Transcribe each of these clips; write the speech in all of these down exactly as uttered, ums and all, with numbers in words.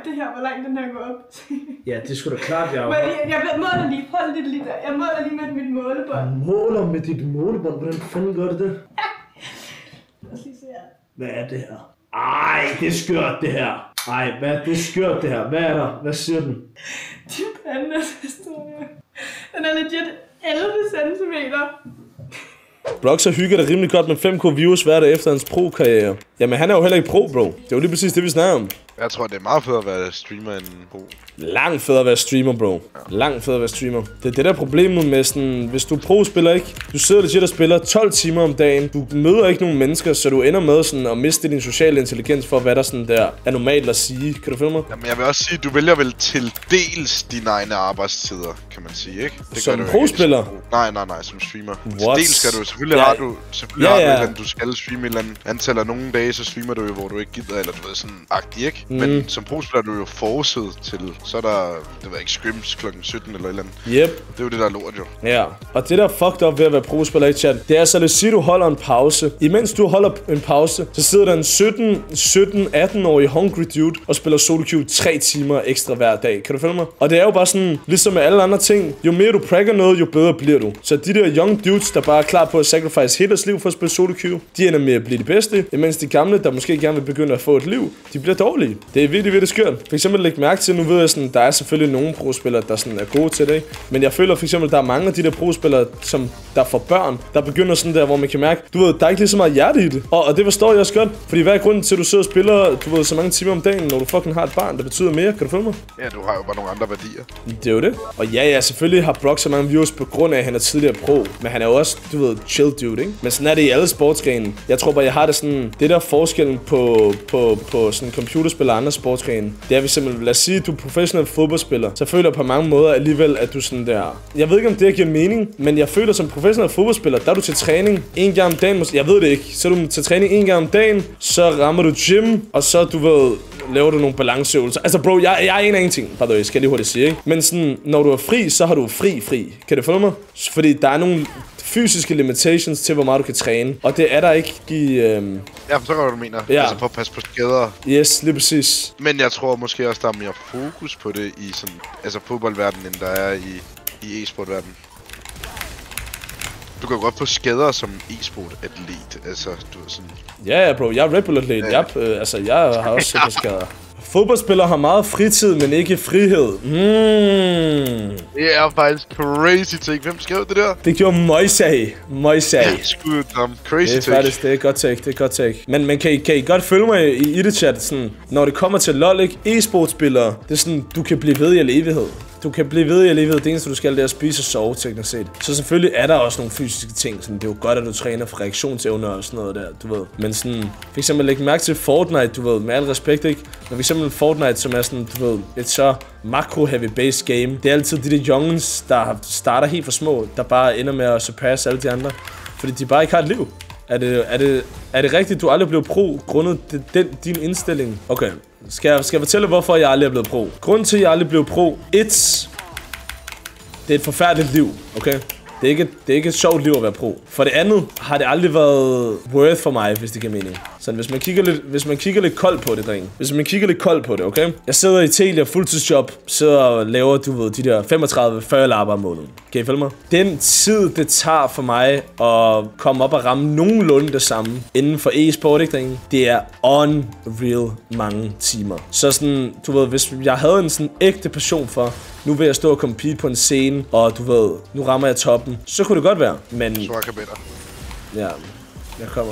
det her, hvor langt den her går op. Ja, det skulle da klart, jeg Men jeg, jeg måler lige, hold lidt lige der. Jeg måler lige med mit målebånd. Måler med dit målebånd? Hvordan fanden gør det det? Lad os lige se her. Hvad er det her? Ej, det er skørt det her. Ej, hvad er det skørt det her? Hvad er der? Hvad siger den? Din pande er så stor. Den er legit elleve centimeter. Broxer hygger det rimelig godt med fem k views hver dag efter hans pro-karriere. Jamen, han er jo heller ikke pro, bro. Det er jo lige præcis det, vi snakker om. Jeg tror, det er meget fedt at være streamer end pro. Langt federe at være streamer, bro. Ja. Langt federe at være streamer. Det er det der problemet med sådan, hvis du er pro-spiller, ikke? Du sidder legit og spiller tolv timer om dagen. Du møder ikke nogen mennesker, så du ender med sådan at miste din sociale intelligens for, hvad der sådan der er normalt at sige. Kan du følge mig? Jamen, jeg vil også sige, du vælger vel til dels dine egne arbejdstider, kan man sige, ikke? Det som pro-spiller? Nej, nej, nej, som streamer. What? Dels skal du, selvfølgelig ja. har du, selvfølgelig ja, ja. har du et eller andet, du skal streame et eller andet antal af nogle dage, så streamer du jo, hvor du ikke gider, eller du ved, sådan agtig, ikke? Mm. Men som pro-spiller er du jo forudset til, så er der, det ved ikke, scrims klokken sytten eller et eller andet. Yep. Det er jo det, der er lort, jo. Ja, og det der fucked up ved at være pro-spiller i chat, det er så, lad os sige, du holder en pause. Imens du holder en pause, så sidder der en sytten, sytten, atten-årig hungry dude og spiller solo queue tre timer ekstra hver dag. Kan du følge mig? Og det er jo bare sådan, ligesom med alle andre ting, jo mere du prakker noget, jo bedre bliver du. Så de der young dudes, der bare er klar på at sacrifice hele deres liv for at spille solo queue, de ender med at blive de bedste, imens de gamle, der måske gerne vil begynde at få et liv, de bliver dårlige. Det er virkelig, virkelig skørt. For eksempel læg mærke til, nu ved jeg sådan, der er selvfølgelig nogle pro-spillere, der sådan er gode til det, men jeg føler for eksempel, der er mange af de der pro-spillere, som der får børn, der begynder sådan der, hvor man kan mærke, du ved, der er ikke lige så meget hjerte i det. Og, og det forstår jeg også godt, fordi hvad er grunden til, at du sidder og spiller, du ved, så mange timer om dagen, når du fucking har et barn, der betyder mere? Kan du følge mig? Ja, du har jo bare nogle andre værdier. Det er jo det. Og ja, ja, selvfølgelig har Brock så mange views på grund af, at han er tidligere pro, men han er jo også, du ved, chill dude, ikke? Men sådan er det i alle sportsgrene. Jeg tror bare, jeg har det sådan, det der forskellen på, på, på sådan computerspil og andre sportsgrene, det er vi simpelthen, lad os sige, at du er professionel fodboldspiller, så føler jeg på mange måder alligevel, at du sådan der, jeg ved ikke om det giver mening, men jeg føler som professionel fodboldspiller, der er du til træning en gang om dagen, jeg ved det ikke, så er du til træning en gang om dagen, så rammer du gym, og så du ved, laver du nogle balanceøvelser. Altså bro, jeg, jeg er en af ingenting, by the way, skal jeg lige hurtigt sige, ikke? Men sådan, når du er fri, så har du fri fri. Kan du følge mig? Fordi der er nogle fysiske limitations til, hvor meget du kan træne. Og det er der ikke i... Øhm... Ja, for så hvad du mener. Ja. Altså for at passe på skader. Yes, lige præcis. Men jeg tror måske også, der er mere fokus på det i sådan, altså fodboldverdenen, end der er i, i e-sportverdenen. Du kan jo godt få skader som e-sport-atlet, altså du er sådan... Ja, ja, bro, jeg er Red Bull-atlet. Ja. Jeg, øh, altså, jeg har også super skader. Fodboldspillere har meget fritid, men ikke frihed. Mm. Det er faktisk crazy ting. Hvem skrev det der? Det gjorde Moisay. Moisay. Ja, skud dem. Crazy det er faktisk, det er godt take, det er godt take. Men, men kan, I, kan I godt følge mig i, i det chat, sådan, når det kommer til LoL, ikke? E-sportspillere, det er sådan, du kan blive ved i al evighed. Du kan blive ved i al evighed. Det eneste, du skal, det er at spise og sove, teknisk set. Så selvfølgelig er der også nogle fysiske ting. Sådan, det er jo godt, at du træner for reaktionsevner og sådan noget der, du ved. Men sådan, for eksempel læg mærke til Fortnite, du ved, med al respekt, ikke? Men for eksempel Fortnite, som er sådan, du ved, et så macro-heavy base game. Det er altid de der youngens, der starter helt for små, der bare ender med at surpasse alle de andre. Fordi de bare ikke har et liv. Er det, er det, er det rigtigt, du aldrig blev pro, grundet den, din indstilling? Okay, skal jeg, skal jeg fortælle, hvorfor jeg aldrig er blevet pro? Grunden til, at jeg aldrig blev pro, et, det er et forfærdeligt liv, okay? Det er, ikke, det er ikke et sjovt liv at være pro. For det andet har det aldrig været worth for mig, hvis det giver mening. Så hvis man kigger lidt, hvis man kigger lidt koldt på det, dreng. Hvis man kigger lidt koldt på det, okay? Jeg sidder i Telia fuldtidsjob, sidder og laver, du ved, de der femogtredive til fyrre lapper om måneden. Kan I følge mig? Den tid, det tager for mig at komme op og ramme nogenlunde det samme inden for e-sport, ikke, dreng? Det er unreal mange timer. Så sådan, du ved, hvis jeg havde en sådan ægte passion for, nu vil jeg stå og compete på en scene, og du ved, nu rammer jeg toppen, så kunne det godt være, men... Svaka bedre. Ja, jeg kommer.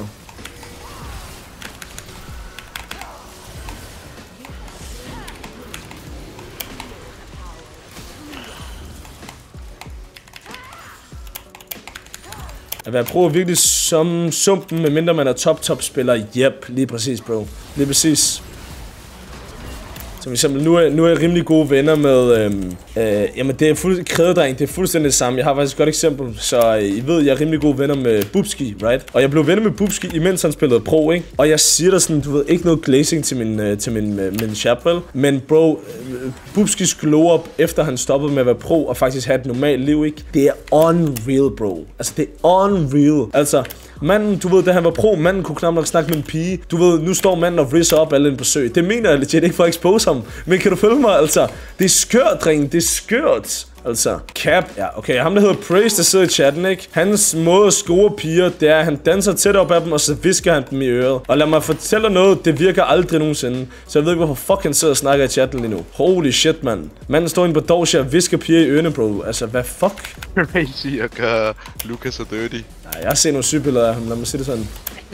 At være pro er virkelig som sumpen, medmindre man er top-top-spiller. Yep, lige præcis, bro. Lige præcis. Som eksempel, nu er, nu er jeg rimelig gode venner med, øhm, øh, jamen det er fuld, krævedreng, det er fuldstændig det samme. Jeg har faktisk et godt eksempel, så øh, I ved, jeg er rimelig gode venner med Bubski, right? Og jeg blev venner med Bubski, imens han spillede pro, ikke? Og jeg siger der sådan, du ved, ikke noget glazing til min, øh, til min, øh, min chapel, men bro, øh, Bubskis glow up, efter han stoppede med at være pro og faktisk have et normalt liv, ikke? Det er unreal, bro. Altså, det er unreal. Altså, Manden, du ved, da han var pro, manden kunne knap nok snakke med en pige. Du ved, nu står manden og ridser op alle en besøg. Det mener jeg legit ikke for at expose ham. Men kan du følge mig, altså? Det er skørt, dreng. Det er skørt. Altså, Cap, ja, okay, ham der hedder Praise, der sidder i chatten, ikke? Hans måde at score piger, det er, at han danser tæt op af dem, og så visker han dem i øret. Og lad mig fortælle dig noget, det virker aldrig nogensinde. Så jeg ved ikke, hvorfor fuck han sidder og snakker i chatten lige nu. Holy shit, mand. Manden står inde på Dorsia og visker piger i ørene, bro. Altså, hvad fuck? Crazy at gøre Lucas så dirty. Nej, jeg har set nogle sygebilleder af ham, lad mig sige det sådan.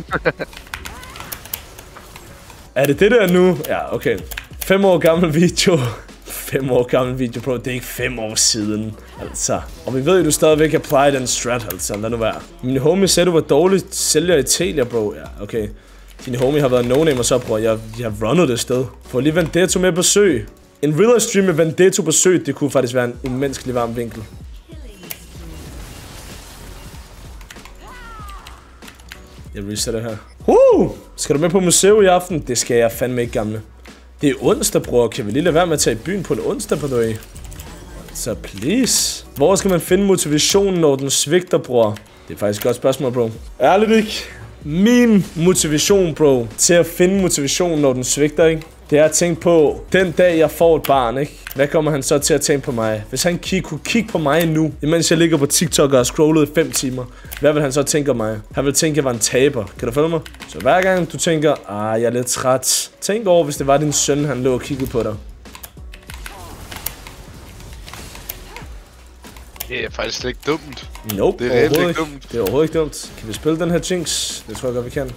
Er det det der nu? Ja, okay. Fem år gammel video. Fem år gammel video, bro. Det er ikke fem år siden. Altså. Og vi ved jo, du stadigvæk apply den strat, altså. Lad nu være. Min homie sagde, du var dårlig sælger i Telia, bro. Ja, okay. Din homie har været no-name og så, bro. Jeg, jeg har runnet det sted. Få lige Vendetto med besøg. En real stream med Vendetto besøg, det kunne faktisk være en umenneskelig varm vinkel. Jeg resetter her. Woo! Skal du med på museum i aften? Det skal jeg fandme ikke, gamle. Det er onsdag, bror. Kan vi lige lade være med at tage i byen på en onsdag, på dag? Så please. Hvor skal man finde motivationen, når den svigter, bror? Det er faktisk et godt spørgsmål, bro. Ærligt ikke? Min motivation, bro, til at finde motivation, når den svigter, ikke? Det er at tænke på, den dag jeg får et barn, ikke? Hvad kommer han så til at tænke på mig? Hvis han kig, kunne kigge på mig nu, imens jeg ligger på TikTok og har scrollet i fem timer, hvad vil han så tænke om mig? Han vil tænke, at jeg var en taber. Kan du følge mig? Så hver gang du tænker, ah, jeg er lidt træt. Tænk over, hvis det var din søn, han lå og kiggede på dig. Det er faktisk slet ikke dumt. Nope, det er reelt ikke dumt. Det er overhovedet ikke dumt. Kan vi spille den her Jinx? Det tror jeg godt, vi kan.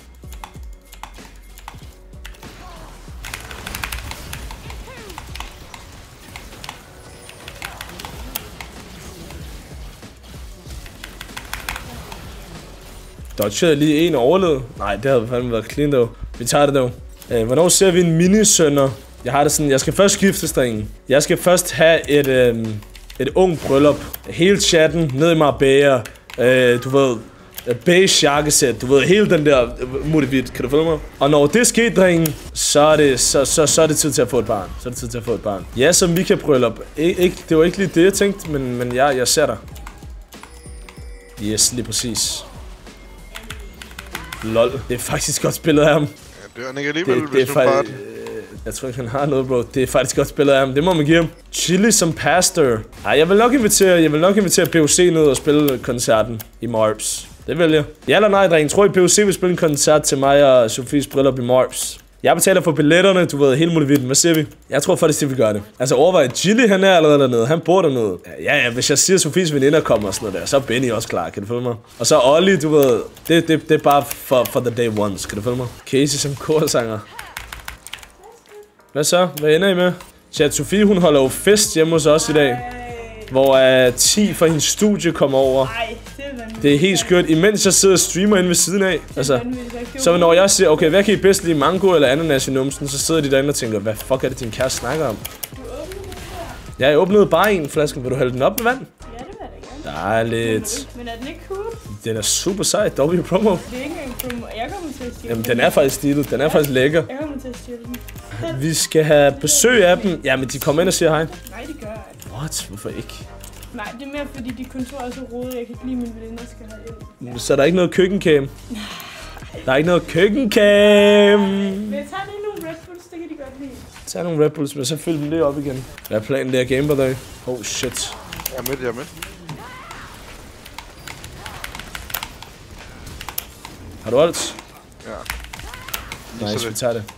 Dodgede lige en overlevede. Nej, det havde fandme været clean dog. Vi tager det dog. Øh, hvornår ser vi en minisønner? Jeg har det sådan, jeg skal først skiftes drengen. Jeg skal først have et, øh, et ung bryllup. Hele chatten, ned i Marbella. Øh, du ved, beige jakkesæt. Du ved, hele den der motivit. Kan du følge mig? Og når det sker, drengen, så er det, så, så, så er det tid til at få et barn. Så er det tid til at få et barn. Ja, så Mika bryllup. Ik ikke, det var ikke lige det, jeg tænkte, men, men ja, jeg ser dig. Yes, lige præcis. Lol, det er faktisk godt spillet af ham. Ja, det er han ikke alligevel, det, hvis det er du bare... øh, jeg tror ikke, han har noget, bro. Det er faktisk godt spillet af ham. Det må man give ham. Chili som pastor. Ej, jeg vil nok invitere, jeg vil nok invitere P O C ned og spille koncerten i Marps. Det vil jeg. Ja eller nej, dreng. Tror I, P O C vil spille en koncert til mig og Sofies bryllup i Marps? Jeg betaler for billetterne, du ved, hele muligheden. Hvad siger vi? Jeg tror faktisk, det vil gøre det. Altså overvej, Chili, han er allerede dernede. Han bor dernede. Ja, ja, hvis jeg siger, at Sofies veninder kommer og sådan noget der, så er Benny også klar. Kan du følge mig? Og så Ollie, du ved, det, det, det er bare for, for the day ones. Kan du følge mig? Casey som korsanger. Hvad så? Hvad ender I med? Chat, Sofie, hun holder jo fest hjemme hos os i dag. Hvor uh, ti fra hendes studie kommer over. Det er helt skørt, imens jeg sidder og streamer inde ved siden af. Altså, så når jeg siger, okay, hvad kan I bedst lide, mango eller ananas i numsen, så sidder de derinde og tænker, hvad fuck er det, din kæreste snakker om? Ja, jeg åbnede bare en flaske. Vil du hælde den op med vand? Ja, det vil jeg da gerne. Dejligt. Men er den ikke cool? Den er super sej. W promo. Det er ikke engang promo. Jeg kommer til at stjæle Jamen, den er faktisk stilet. Den er faktisk lækker. Jeg kommer til at stjæle den. Vi skal have besøg af dem. Jamen, de kommer ind og siger hej. Nej, det gør jeg ikke. What? Hvorfor ikke? Nej, det er mere fordi de kontorer er så rodet, jeg kan ikke lide, mine veninder skal have hjælp. Ja. Så er der ikke noget køkkencam? Der er ikke noget køkkencam. Men jeg tager lige nogle Red Bulls, det kan de godt lide. Tag nogle Red Bulls, men så fyld dem lige op igen. Hvad er planen der game på dig? Oh shit. Jeg er med, jeg er med. Har du alt? Ja. Nice, vi tager det.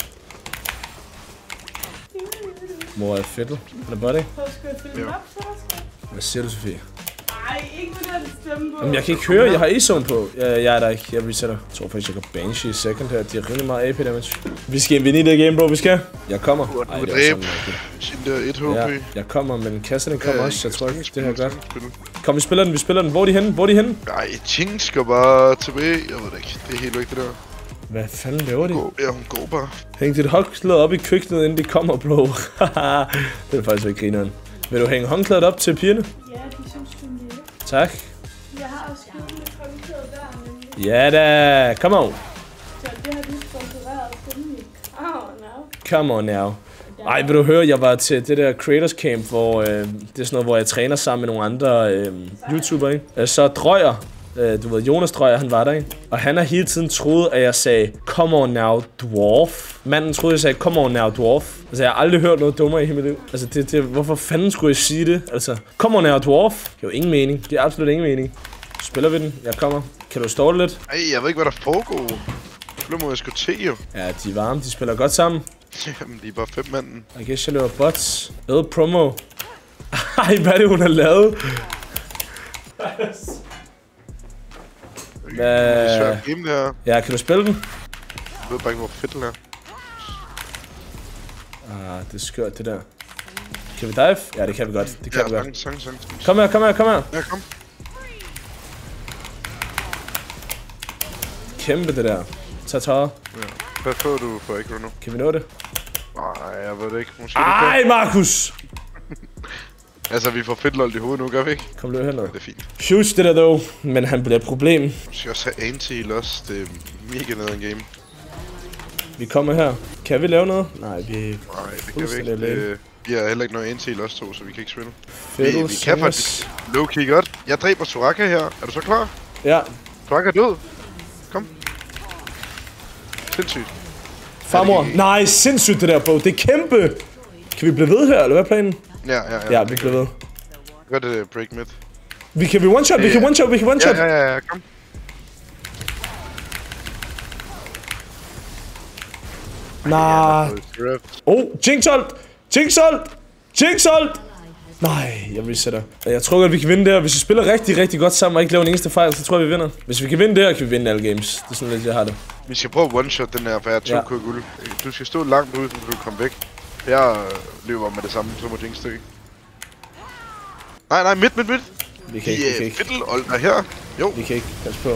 Mor er fedt. Er det bare det? Så skal jeg fylde den op, så skal Hvad siger du, Sofie? Ej, ikke med den stemme på. Jamen, jeg kan ikke høre. Jeg har E-zone på. Jeg, jeg er der ikke. Jeg resetter. Jeg tror faktisk, jeg kan Banshee i second her. De har rimelig meget A P damage. Vi skal vinde i det game, bro. Vi skal. Jeg kommer. Du Ej, har det dræb. var sådan, Sin der et H P. ja, jeg kommer, men kassen den kommer Ja, også. Jeg tror ikke, det her spil, godt. spil. Kom, vi spiller den. Vi spiller den. Hvor er de henne? Hvor er de henne? Nej, Jinx skal bare tilbage. Jeg ved det ikke. Det er helt væk, det der. Hvad fanden laver de? Gå. Ja, hun går bare. Hæng dit håndklæde op i køkkenet, inden de kommer, bro. Det er faktisk ikke grineren. Vil du hænge håndklædet op til pigerne? Ja, de synes, du er lille. Tak. Jeg har også skrevet mit håndklæde der, nemlig. Ja da. Come on. Så det har du sponsoreret til mig. Oh, no. Come on now. Ej, vil du høre, jeg var til det der Creators Camp, hvor øh, det er sådan noget, hvor jeg træner sammen med nogle andre øh, YouTubere, ikke? Så drøjer, Øh, du ved, Jonas tror jeg, han var der, ikke? Og han har hele tiden troet, at jeg sagde, come on now, dwarf. Manden troede, jeg sagde, come on now, dwarf. Altså, jeg har aldrig hørt noget dummere i hele mit liv. Altså, det, det, hvorfor fanden skulle jeg sige det? Altså, come on now, dwarf. Det er jo ingen mening. Det er absolut ingen mening. Spiller vi den? Jeg kommer. Kan du stå lidt? Ej, jeg ved ikke, hvad der foregår. Nu må jeg sgu til, jo. Ja, de er varme. De spiller godt sammen. Jamen, de er bare fem manden. Jeg guess, jeg løber bots. Øde promo. Ej, hvad er det, hun har lavet? Hvad? Det er svært game, det her. Ja, kan du spille den? Jeg ved bare ikke, hvor fedt den er. Ah, det er skørt, det der. Kan vi dive? Ja, det kan vi godt. Det kan Ja, vi godt. sang, sang, sang, sang. Kom her, kom her, kom her. Ja, kom. Kæmpe det der. Tag tøjet. Ja. Hvad får du for ikke nu? Kan vi nå det? Nej, jeg ved det ikke. Måske Ej, Markus! Altså, vi får fedt lol i hovedet nu, gør vi ikke? Kom løb herned. Det er fint. Huge det der dog, men han bliver et problem. Vi skal også have anti-heal også. Det er mega nede en game. Vi kommer her. Kan vi lave noget? Nej, vi... Nej, det kan vi ikke. Det, vi har heller ikke noget anti-heal også to, så vi kan ikke spille. Vi, vi kan faktisk low-key godt. Jeg dræber Soraka her. Er du så klar? Ja. Soraka er død. Kom. Sindssygt. Farmor. Nej, sindssygt det der, bro. Det er kæmpe. Kan vi blive ved her, eller hvad er planen? Ja, ja, ja. Ja, vi bliver ved. Gør det break mid. Vi kan vi one shot, vi kan one shot, vi kan one shot. Ja, ja, ja, kom. Nej. Oh, Jinxolt! Jinxolt! Jinxolt! Nej, jeg resetter. Jeg tror godt, vi kan vinde der. Hvis vi spiller rigtig, rigtig godt sammen og ikke laver en eneste fejl, så tror jeg, vi vinder. Hvis vi kan vinde der, kan vi vinde alle games. Det er sådan lidt, jeg har det. Vi skal prøve one shot den her, for jeg har to ja. K guld. Du skal stå langt ude, så du kan komme væk. Jeg løber med det samme, så må Jinx stykke. Nej, nej, midt, midt, midt. Vi kan ikke, vi kan ikke. Fiddle, Older her. Jo. Vi kan ikke. Pas på.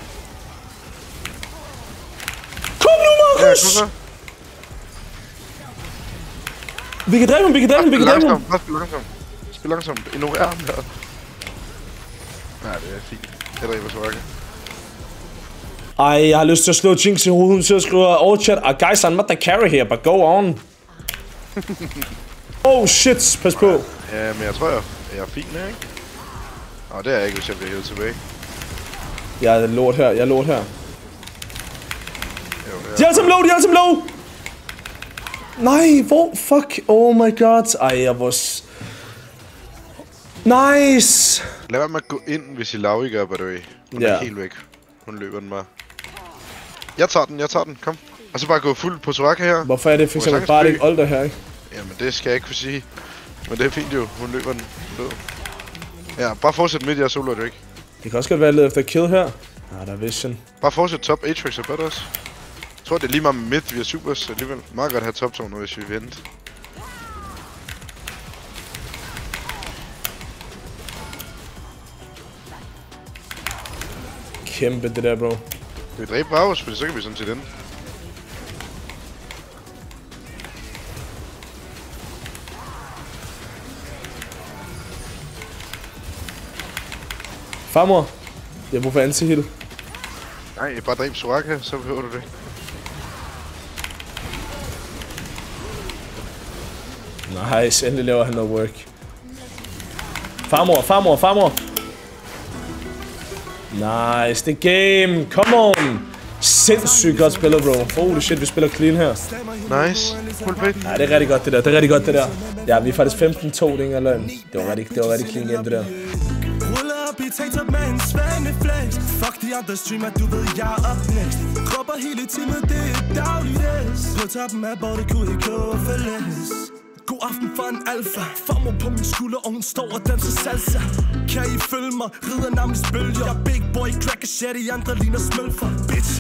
Kom nu, Markus! Ja, kom så. Vi kan dræbe ham, vi kan dræbe ham, vi kan dræbe ham. Bare spil langsomt. Spil langsomt. Ignorer ham der. Nej, det er fint. Jeg dræber Soraka. Ej, jeg har lyst til at slå Jinx i hovedet. Hun sidder og skriver over chat. Ah, guys, I'm not the carry here, but go on. Oh shit, pas på. Ja, men jeg tror, jeg, jeg er fin her, ikke? Åh, det er jeg ikke, hvis jeg bliver hævet tilbage. Jeg er lort her, jeg er lort her. Jo, de er alle sammen low, de er alle sammen low! Nej, hvor? Fuck, oh my god. Ej, jeg var... Nice! Lad være med at gå ind, hvis I lav ikke er, by the way. Hun ja. er helt væk. Hun løber den bare. Jeg tager den, jeg tager den, kom. Og så bare gå fuld på Soraka her. Hvorfor er det for eksempel bare ikke Older her, ikke? Jamen, det skal jeg ikke kunne sige. Men det er fint jo, hun løber den død. Ja, bare fortsæt midt, jeg solo det ikke. Det kan også godt være lidt efter kill her. Ah, der er vision. Bare fortsæt top, Atrix er bedre også. Jeg tror, det er lige meget med midt, vi er super, så alligevel meget godt at have top to nu, hvis vi venter. Kæmpe det der, bro. Kan vi dræbe Bravos, for så kan vi sådan set ende. Farmor, jeg har brug for anti-heal. Nej, bare dræb Soraka, så behøver du det. Nice, endelig laver han noget work. Farmor, farmor, farmor. Nice, det game, come on. Sindssygt godt spillet, bro. Holy shit, vi spiller clean her. Nice, full play. Nej, det er rigtig godt det der, det er rigtig godt det der. Ja, vi er faktisk femten to, det er ikke løgn. Det var rigtig, det var rigtig clean game det der. Bliv tænkt op med en svaneflæs. Fuck de andre streamer, du ved jeg er up next. Krupper hele timen, det er dagligdags. På toppen af bordet kunne ikke overfældes. God aften for en alfa. Farmor på min skulder, og hun står og danser salsa. Kan I følge mig? Rider nærmest bølger. Jeg er big boy, cracker shit, i andre ligner smølfer. Bitch